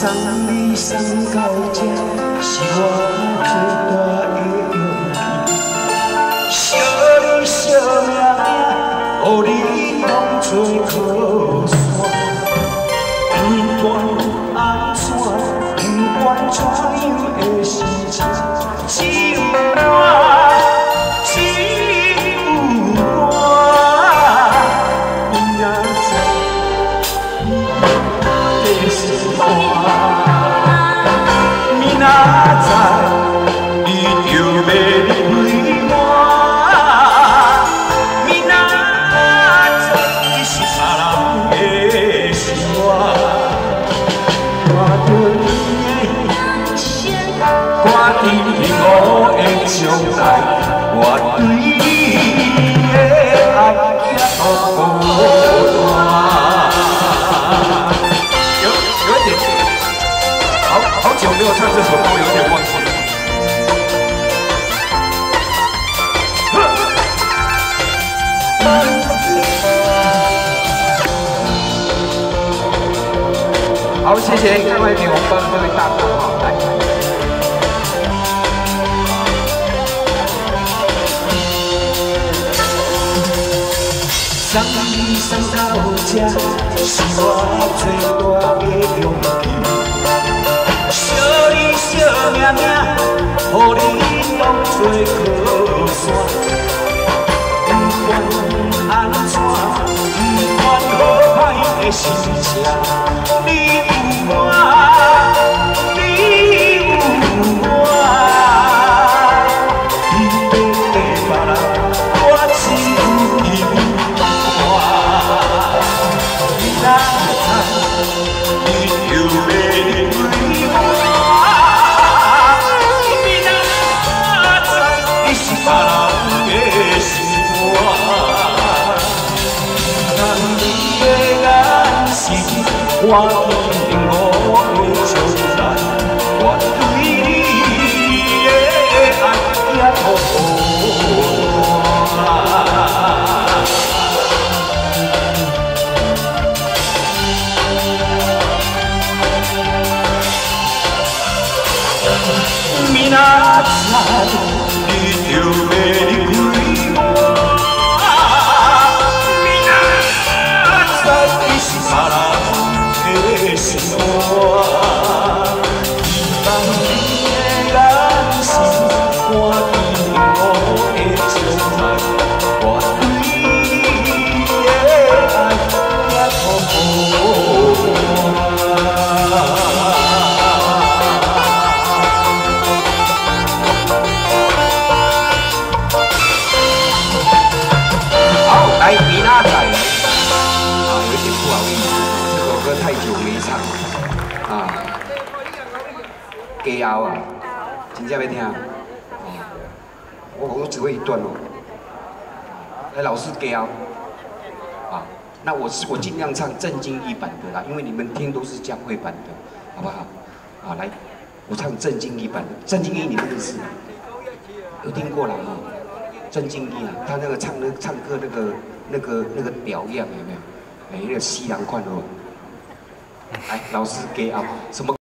送你送到这，是我最大的勇气。惜你惜命命，予你当作靠山。不管安怎，不管怎样的心情，只有我，只有我。明仔载，你是我。 明仔载，你就要离开我。明仔载，你是啥人的是我。看着你的一生，看着我的将来，我对你的爱有点，好久没有唱这首歌，有点忘记了。好，谢谢各位给我们帮这位大哥哈，来。送你送到这，是我最大的勇气。惜你惜命命，予你当作靠山。不管安怎，不管好歹的心情，你有我，你有我。你要跟别人，我只有你我。明仔载，你就要离开我。 啥人的心肝？但你的眼神，我见我的将来，我对你的爱也无明仔载。 你就要离开我，明仔载你是啥人的心肝？希望你的眼神看见我的将来，我对你的爱也来，明仔载啊，有点不好意思，这首歌太久没唱啊。家后啊，真正要听啊。我只会一段哦。来，老师家后啊，那我尽量唱郑经义版的啦，因为你们听都是江蕙版的，好不好？啊，来，我唱郑经义版的。郑经义你们认识吗？有听过啦哈。郑经义啊，他那个唱歌那个表样有没有？哎，那个西洋款哦。来，老师给啊，什么？